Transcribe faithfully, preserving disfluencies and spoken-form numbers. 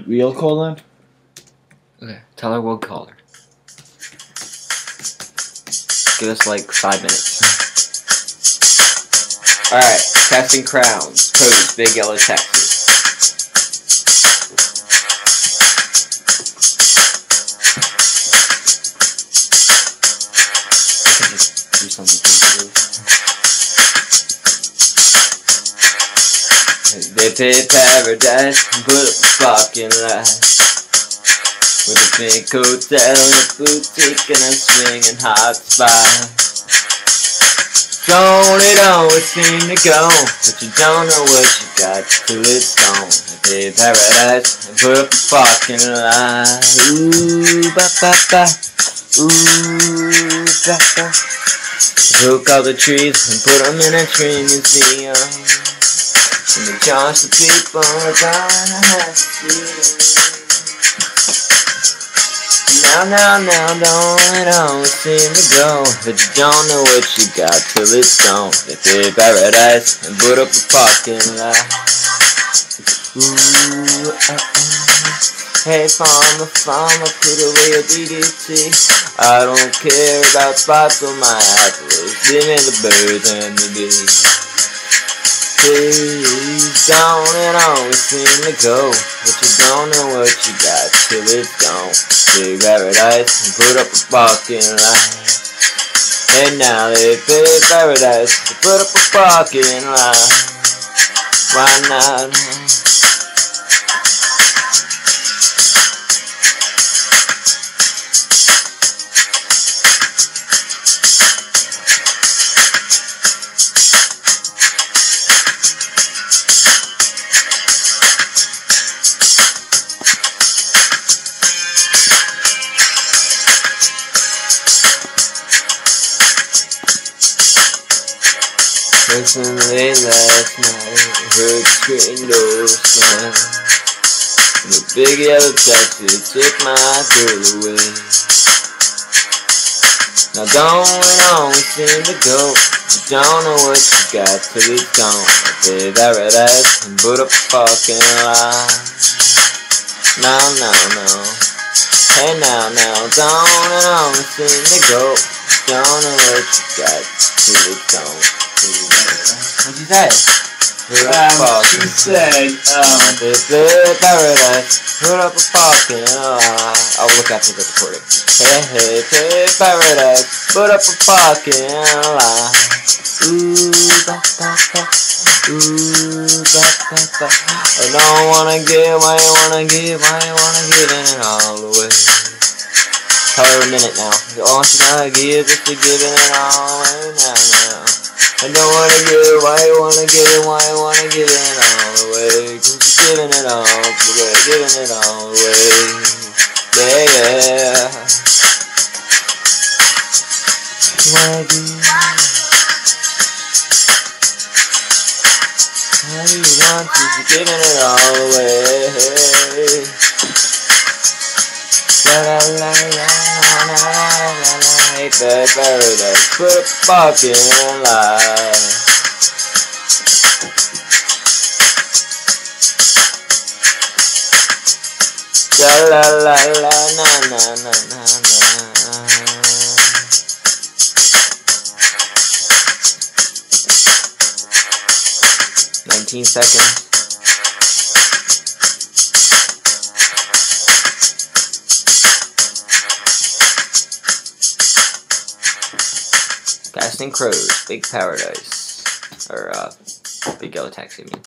we'll call them? Okay, tell her we'll call her. Give us like five minutes. Alright, Casting Crowns, Codes, Big Yellow Taxi. I can just do something to They pay paradise and put up a fucking lie. With a pink hotel and a boutique and a swinging hot spot. Don't it always seem to go, but you don't know what you got till it's gone. They pay paradise and put up a fucking lie. Ooh, ba ba ba. Ooh, ba ba. Took all the trees and put them in a tree museum. And the charge the people are gonna have to see it. Now, now, now, don't it always seem to go, but you don't know what you got till it's gone. They pay paradise and put up a fucking lie. Ooh, uh, uh. Hey farmer, farmer, put away your D D T. I don't care about spots on my apples. Give me the birds and the bees. Please don't it always seem to go, but you don't know what you got till it's gone. Big paradise and put up a fucking lie. And now they pay paradise to put up a fucking lie. Why not? Listen late last night, heard the screen door slam. And the big yellow taxi took my girl away. Now don't it always seem to go, you don't know what you got till it's gone. Pay paradise and put up a fucking lie. Now, now, now. Hey now, now, don't it always seem to go, you don't know what you got till it's gone. What'd you say? Um, she said, um... paradise, put up a fucking lie. I'll look after the recording. Hey, hey, hey, paradise, put up a fucking lie. Ooh, ba, ba, ba. Ooh, ba, ba, ba. I don't wanna give, why you wanna give, why you wanna give it all away. Tell her a minute now. All she gotta give is to giving it all away now, now. I don't wanna give it, why you wanna give it, why you wanna give it all away. Cause you're giving it all away, giving it all away. Yeah, yeah. Why do you, why do you want to, you're giving it all away. La la la la la la la la. Hey, paradise, put a fucking lie. La la la la na na na na na. Nineteen seconds. Casting Crows, Big Paradise, or uh, Big Yellow Taxi, I mean.